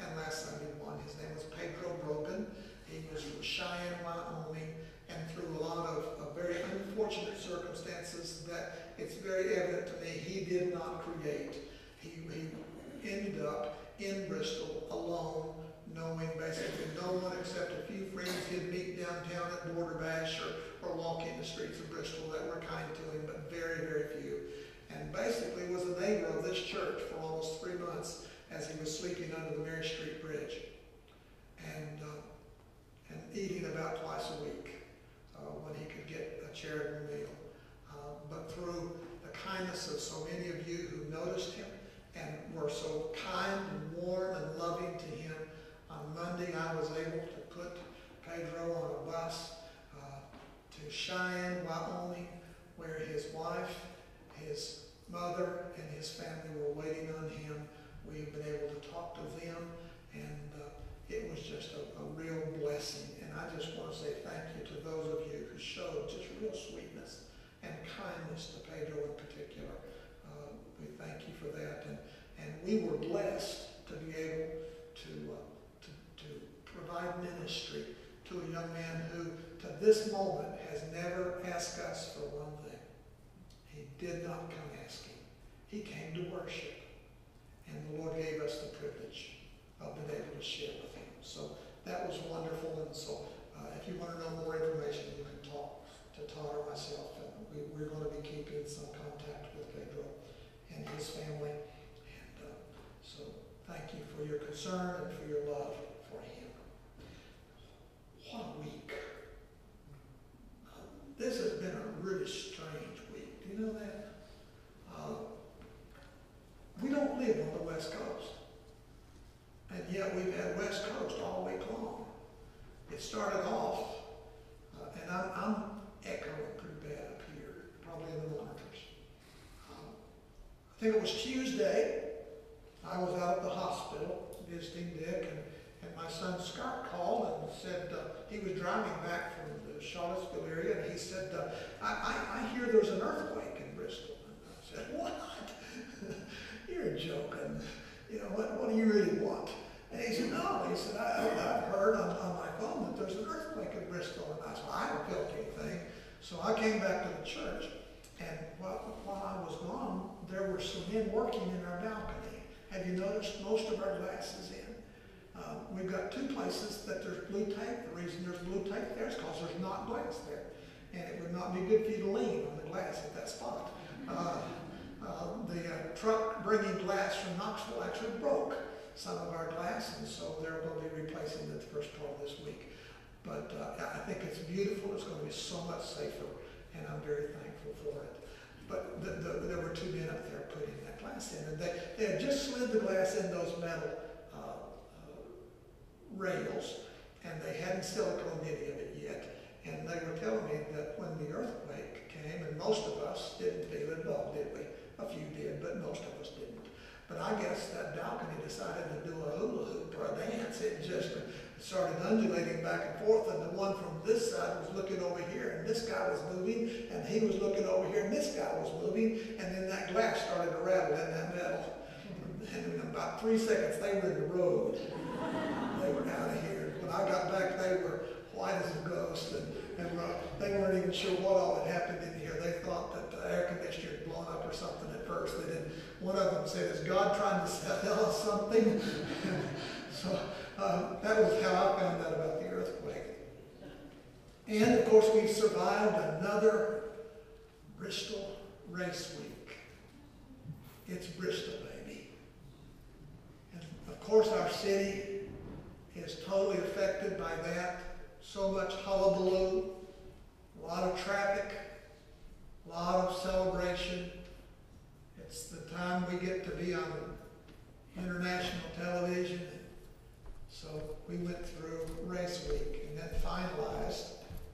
him last Sunday morning. His name was Pedro Brogan. He was from Cheyenne, Wyoming, and through a lot of very unfortunate circumstances that it's very evident to me he did not create. He ended up in Bristol alone, knowing basically no one except a few friends he'd meet downtown at Border Bash or walking the streets of Bristol that were kind to him, but very, very few. And basically was a neighbor of this church for almost 3 months as he was sleeping under the Mary Street Bridge and eating about twice a week when he could get a charitable meal. But through the kindness of so many of you who noticed him and were so kind and warm and loving to him, on Monday I was able to put Pedro on a bus to Cheyenne, Wyoming, where his wife, his mother, and his family were waiting on him. We've been able to talk to them, and it was just a real blessing. And I just want to say thank you to those of you who showed just real sweetness and kindness to Pedro in particular. We thank you for that. And we were blessed to be able to provide ministry to a young man who, to this moment, has never asked us for one thing. He did not come asking. He came to worship. And the Lord gave us the privilege of being able to share with him. So that was wonderful. And so if you want to know more information, you can talk to Todd or myself. And we're going to be keeping some contact with Pedro and his family. And so thank you for your concern and for your love for him. What a week. This has been a really strange week. Do you know that? We don't live on the West Coast. And yet we've had West Coast all week long. It started off, and I'm echoing pretty bad up here, probably in the monitors. I think it was Tuesday. I was out at the hospital visiting Dick, and my son Scott called and said he was driving back from the Charlottesville area, and he said, I hear there's an earthquake in Bristol. And I said, what? You're joking. You know, what do you really want? And he said, no. He said, I've heard on my phone that there's an earthquake in Bristol. And I said, I haven't felt anything. So I came back to the church, and while I was gone, there were some men working in our balcony. Have you noticed most of our glass is in? We've got two places that there's blue tape. The reason there's blue tape there is because there's not glass there. And it would not be good for you to lean on the glass at that spot. The truck bringing glass from Knoxville actually broke some of our glass, and so they're going to be replacing it the first part of this week. But I think it's beautiful. It's going to be so much safer, and I'm very thankful for it. But there were two men up there putting that glass in, and they had just slid the glass in those metal rails, and they hadn't siliconed any of it yet. And they were telling me that when the earthquake came, and most of us didn't feel it at all, did we? A few did, but most of us didn't. But I guess that balcony decided to do a hula hoop or a dance. It just started undulating back and forth, and the one from this side was looking over here, and this guy was moving, and he was looking over here, and this guy was moving, and then that glass started to rattle in that metal. And in about 3 seconds, they were in the road. They were out of here. When I got back, they were white as a ghost, and they weren't even sure what all had happened in here. They thought that the air conditioner had blown up or something at first. They didn't. One of them said, "Is God trying to tell us something?" So that was how I found out about the earthquake. And of course, we've survived another Bristol race week. It's Bristol, baby. And of course, our city is totally affected by that. So much hullabaloo, a lot of traffic, a lot of celebration. It's the time we get to be on international television. So we went through race week and then finalized,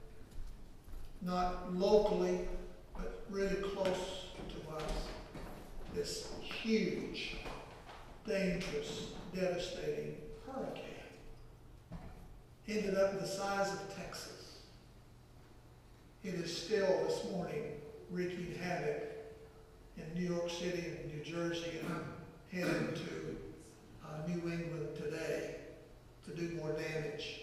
not locally, but really close to us, this huge, dangerous, devastating hurricane. Ended up the size of Texas. It is still this morning wreaking havoc in New York City and New Jersey, and heading to New England today to do more damage.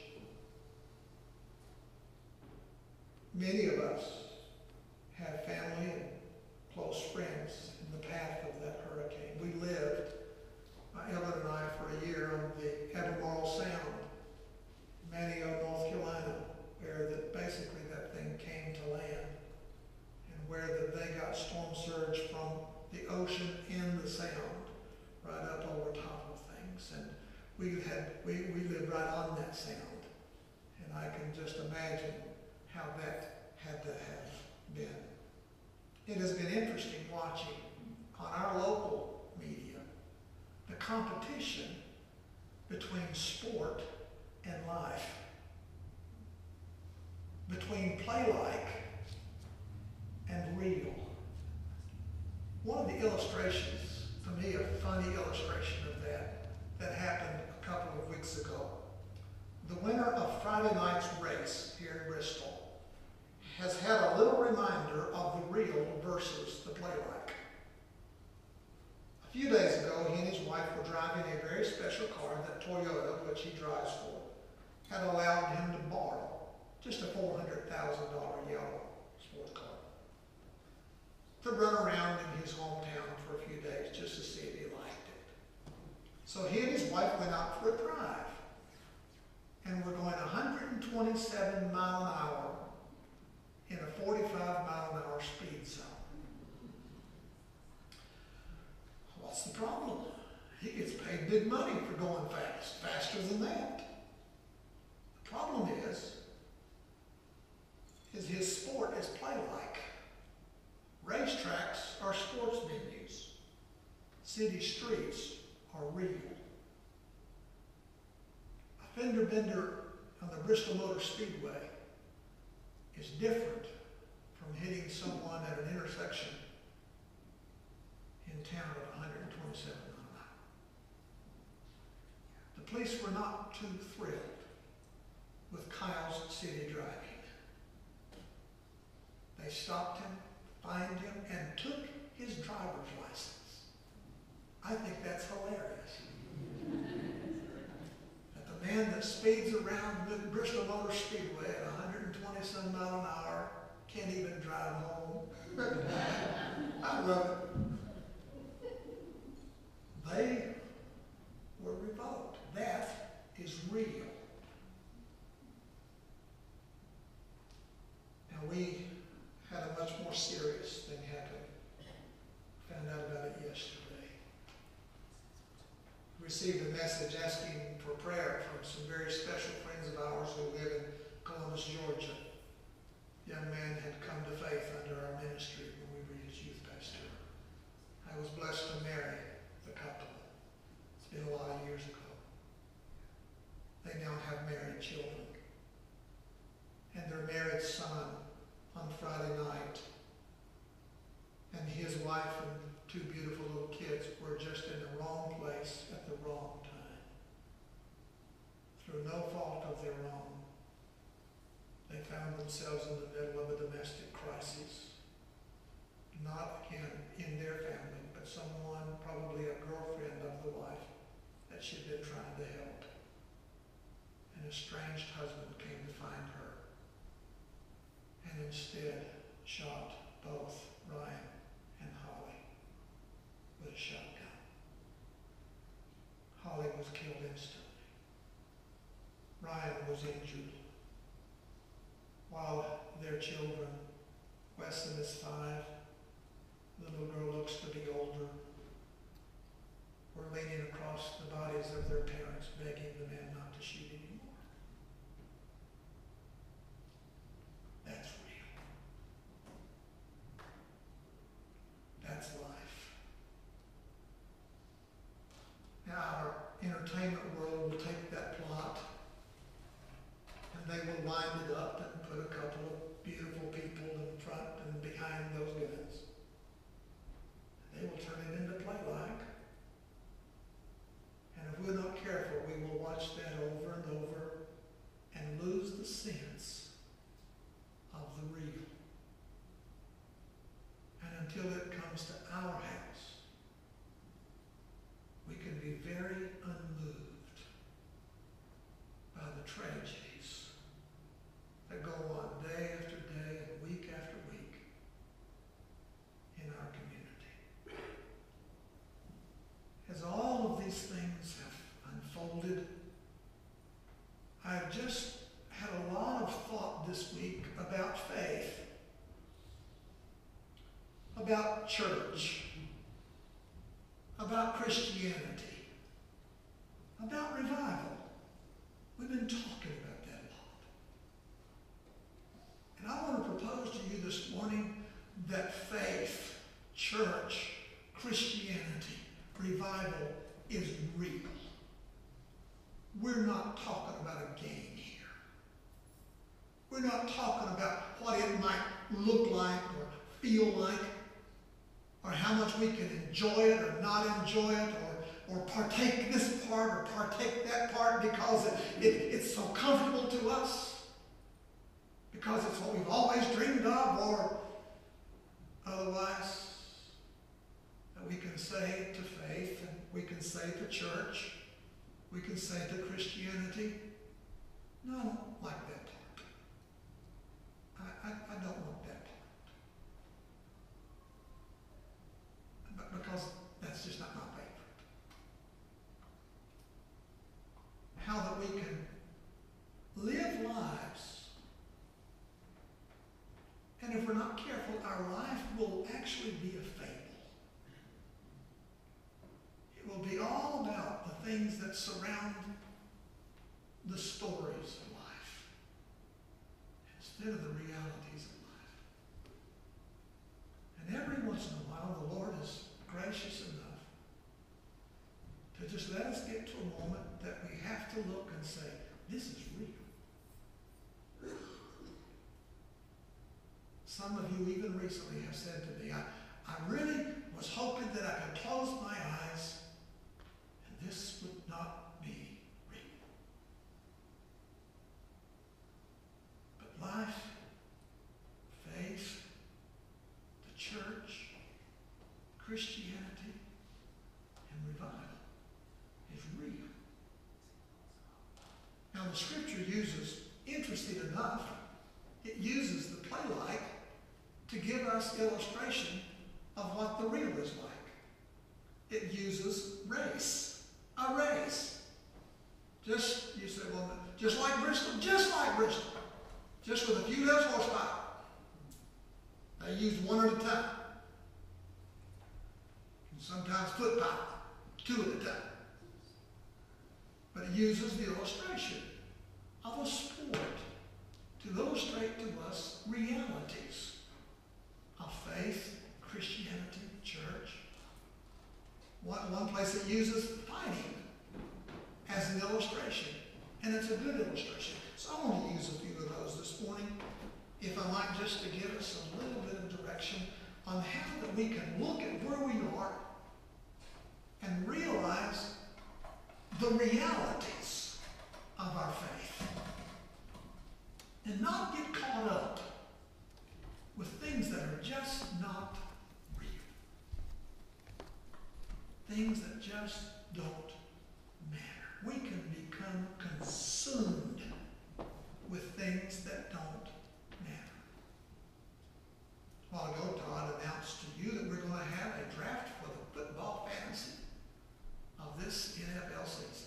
Many of us have family and close friends in the path of that hurricane. We lived, Ellen and I, for a year on the Albemarle Sound, Manio, North Carolina, where basically that thing came to land, and where they got storm surge from the ocean and the sound right up over top of things. And we lived right on that sound, and I can just imagine how that had to have been. It has been interesting watching on our local media the competition between sport and life, between play-like and real. One of the illustrations, to me, a funny illustration of that happened a couple of weeks ago. The winner of Friday night's race here in Bristol has had a little reminder of the real versus the play-like. A few days ago, he and his wife were driving a very special car that Toyota, which he drives for, had allowed him to borrow. Just a $400,000 yellow sports car. To run around in his hometown for a few days just to see if he liked it. So he and his wife went out for a drive. And we're going 127 mile an hour in a 45 mile an hour speed zone. What's the problem? He gets paid big money for going fast, faster than that. The problem is his sport is play-like. Racetracks are sports venues. City streets are real. A fender bender on the Bristol Motor Speedway is different from hitting someone at an intersection in town at 127 miles an hour. The police were not too thrilled with Kyle's city driving. They stopped him, fined him, and took his driver's license. I think that's hilarious. That the man that speeds around the Bristol Motor Speedway at 127 miles an hour can't even drive home. I love it. They were revoked. That is real. Now we had a much more serious thing happen. Found out about it yesterday. Received a message asking for prayer from some very special friends of ours who live in Columbus, Georgia. Young man had come to faith under our ministry when we were his youth pastor. I was blessed to marry the couple. It's been a lot of years ago. They now have married children. And their married son on Friday night, and his wife and two beautiful little kids were just in the wrong place at the wrong time. Through no fault of their own, they found themselves in the middle of a domestic crisis. Not again in their family, but someone, probably a girlfriend of the wife, that she'd been trying to help. An estranged husband came to find her, and instead shot both Ryan and Holly with a shotgun. Holly was killed instantly. Ryan was injured. While their children, Weston is 5, the little girl looks to be older, were leaning across the bodies of their parents, begging the man not to shoot anymore. That's real. That's life. Now, our entertainment world will take that plot and they will wind it up and put a couple of beautiful people in front and behind those guns. They will turn it into play-like. And if we're not careful, we will watch that over and over and lose the sense of the real. And until it comes to our house, we can be very about church, about Christianity, about revival. We've been talking about that a lot. And I want to propose to you this morning that faith, church, Christianity, revival is real. We're not talking about a game here. We're not talking about what it might look like or feel like, or how much we can enjoy it or not enjoy it, or partake this part or partake that part because it's so comfortable to us, because it's what we've always dreamed of, or otherwise that we can say to faith, and we can say to church, we can say to Christianity, no, I don't like that part. I don't want that part. But because that's just not my favorite. How that we can live lives, and if we're not careful, our life will actually be a fable. It will be all about the things that surround the stories of life instead of the realities of life. And every once in a while, the Lord is gracious enough to just let us get to a moment that we have to look and say, this is real. Some of you even recently have said to me, I really was hoping that I could close my eyes and this would not be real. But life, faith, the church, Christianity, and revival is real. Now the scripture uses, interesting enough, it uses the playwright to give us illustration of what the real is like. It uses race, a race. Just, you say, well, just like Bristol, just with a few less horsepower. They use one at a time. And sometimes foot power, two at a time. But it uses the illustration of a sport to illustrate to us realities of faith, Christianity, church. One place it uses fighting as an illustration, and it's a good illustration. So I want to use a few of those this morning, if I might, just to give us a little bit of direction on how that we can look at where we are and realize the realities of our faith, and not get caught up with things that are just not real. Things that just don't matter. We can become consumed with things that don't matter. A while ago, Todd announced to you that we're going to have a draft for the football fantasy of this NFL season.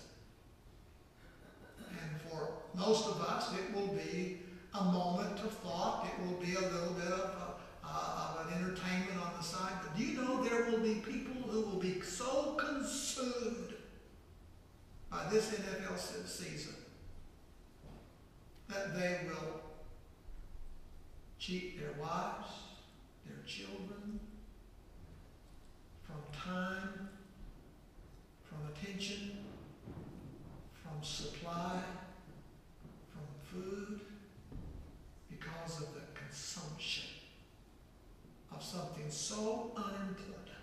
And for most of us, it will be a moment of thought. It will be a little bit of an entertainment on the side. But do you know there will be people who will be so consumed by this NFL season that they will cheat their wives, their children, from time, from attention, from supply, from food, because of the consumption of something so unimportant